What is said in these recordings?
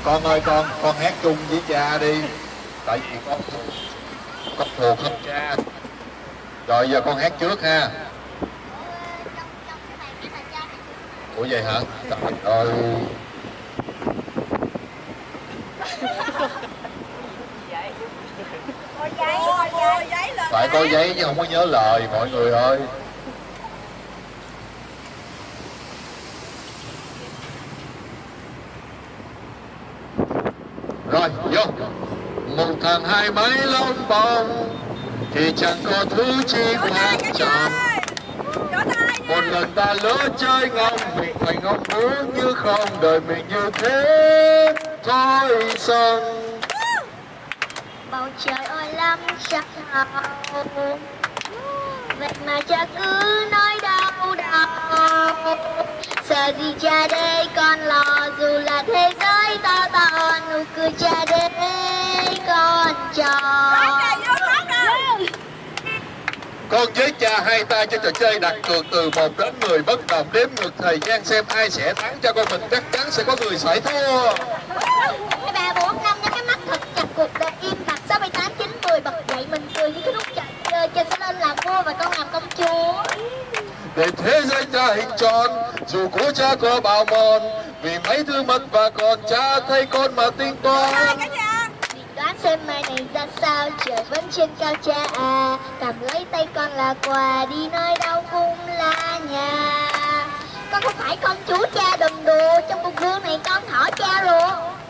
Con ơi, con hát chung với cha đi, tại vì con thuộc hơn cha. Rồi giờ con hát trước ha. Ủa vậy hả? Trời ơi. Phải có giấy chứ không có nhớ lời mọi người ơi. Rồi vô. Một thằng hai mấy lông bông thì chẳng có thứ chi quan trọng. Một lần ta lỡ chơi ngông, mình phải ngông muốn như không, đời mình như thế thôi xong. Bầu trời ơi lắm sắc hồng, vậy mà cha cứ nói đau đầu. Sợ gì cha đây con lo, dù là thế giới to to, nụ cười cha đây con tròn. Con với cha hai ta chơi trò chơi đặt cược từ 1 đến 10 bất đồng, đếm ngược thời gian xem ai sẽ thắng. Cho con mình chắc chắn sẽ có người phải thua. 2, 3, 4, 5 nhắm cái mắt thật chặt, cuộc đời im bặt. 6, 7, 8, 9, 10 bật dậy mình cười như cái lúc trời sẽ lên làm vua và con làm công chúa. Để thế giới ta hình tròn, dù của cha có bao mòn, vì mấy thứ mất và còn cha thấy con mà tính toán. Đoán xem mai này ra sao, trời vẫn trên cao cha à. Cầm lấy tay con là quà, đi nơi đâu cũng là nhà. Con không phải con chú cha đừng đùa, trong cuộc đua này con thỏ cha rồi.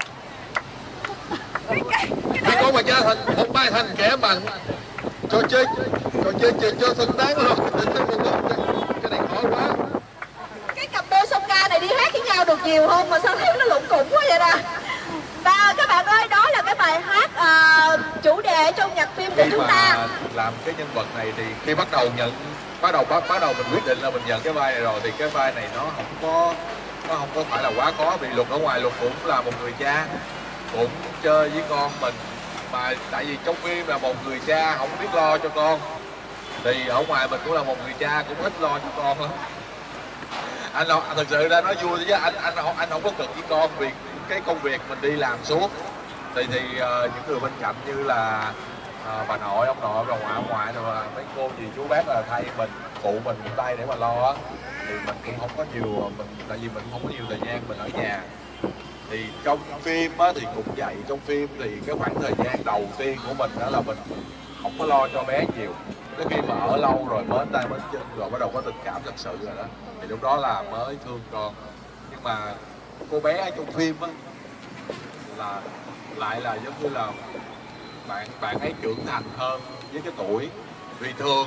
Vì con mà cha thành một mai thành kẻ mạnh, trò chơi cho xứng đáng luôn. Cái này khó quá. Cái cặp đôi song ca này đi hát với nhau được nhiều không mà sao thấy nó lủng củng quá vậy nè. Và các bạn ơi, đó là cái bài hát chủ đề trong nhạc phim của chúng ta. Làm cái nhân vật này thì khi bắt đầu mình quyết định là mình nhận cái vai này rồi, thì cái vai này nó không có phải là quá khó, vì Luật ở ngoài Luật cũng là một người cha, cũng chơi với con mình, mà tại vì trong phim là một người cha không biết lo cho con, thì ở ngoài mình cũng là một người cha cũng ít lo cho con lắm. Anh thực sự ra nói vui chứ anh không có cực với con, vì cái công việc mình đi làm suốt thì những người bên cạnh như là bà nội, ông nội, bà ngoại, ông ngoại, rồi mấy cô dì chú bác là thay mình, phụ mình một tay để mà lo á, thì mình cũng không có nhiều, tại vì mình không có nhiều thời gian mình ở nhà. Thì trong phim á, thì cũng vậy, trong phim thì cái khoảng thời gian đầu tiên của mình đó là mình không có lo cho bé nhiều. Cái khi mà ở lâu rồi mến tay mến chân rồi bắt đầu có tình cảm thật sự rồi đó, thì lúc đó là mới thương con. Nhưng mà cô bé ở trong phim á là lại là giống như là bạn ấy trưởng thành hơn với cái tuổi, vì thường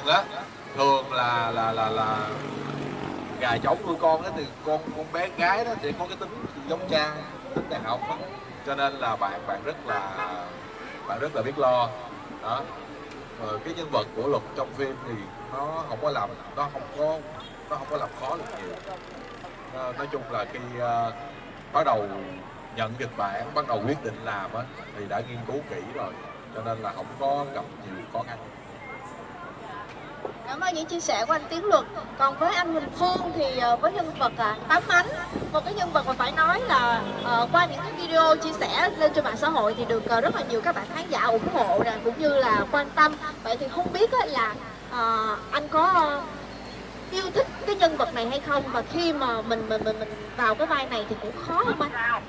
là gà trống nuôi con đó, thì con bé gái đó sẽ có cái tính giống cha, tính đàn ông đó. Cho nên là bạn rất là biết lo đó. Rồi cái nhân vật của Luật trong phim thì nó không có làm làm khó được nhiều. Nói chung là khi bắt đầu nhận kịch bản, bắt đầu quyết định làm á, thì đã nghiên cứu kỹ rồi, cho nên là không có gặp nhiều khó khăn. Cảm ơn những chia sẻ của anh Tiến Luật. Còn với anh Huỳnh Phương thì với nhân vật Tám Ánh, một cái nhân vật mà phải nói là qua những cái video chia sẻ lên trên mạng xã hội thì được rất là nhiều các bạn khán giả ủng hộ nè, cũng như là quan tâm. Vậy thì không biết là anh có yêu thích cái nhân vật này hay không, và khi mà mình vào cái vai này thì cũng khó không anh?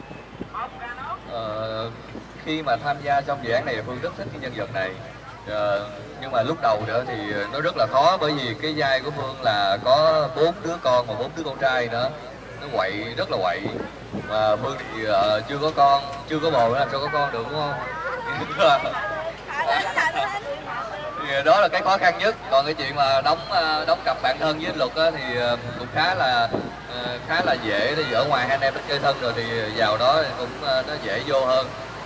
Khi mà tham gia trong dự án này Phương rất thích cái nhân vật này. Nhưng mà lúc đầu nữa thì nó rất là khó, bởi vì cái vai của Phương là có 4 đứa con và 4 đứa con trai nữa, nó quậy, rất là quậy. Mà Phương thì chưa có con, chưa có bồ, làm sao có con được, đúng không? Thì đó là cái khó khăn nhất. Còn cái chuyện mà đóng cặp bạn thân với anh Luật á, thì cũng khá là dễ, tại vì ở ngoài hai anh em đã chơi thân rồi thì vào đó cũng nó dễ vô hơn.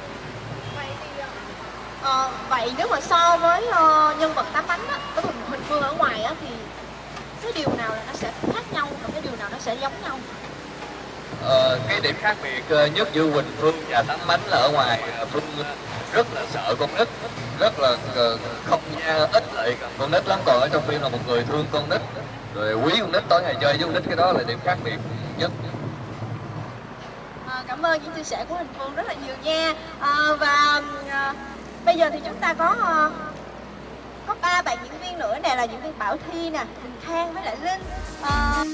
Vậy nếu mà so với nhân vật Tám Ánh á, với Huỳnh Phương ở ngoài á, thì cái điều nào là nó sẽ khác nhau và cái điều nào nó sẽ giống nhau? Cái điểm khác biệt nhất giữa Huỳnh Phương và Tám Ánh là ở ngoài Phương rất là sợ con nít, rất là không ít lại con nít lắm, còn ở trong phim là một người thương con nít, rồi quý con nít, tối ngày chơi với con nít, cái đó là điểm khác biệt nhất. cảm ơn những chia sẻ của Huỳnh Phương rất là nhiều nha. Bây giờ thì chúng ta có 3 bạn diễn viên nữa nè, là diễn viên Bảo Thi nè, Huỳnh Khang với lại Linh.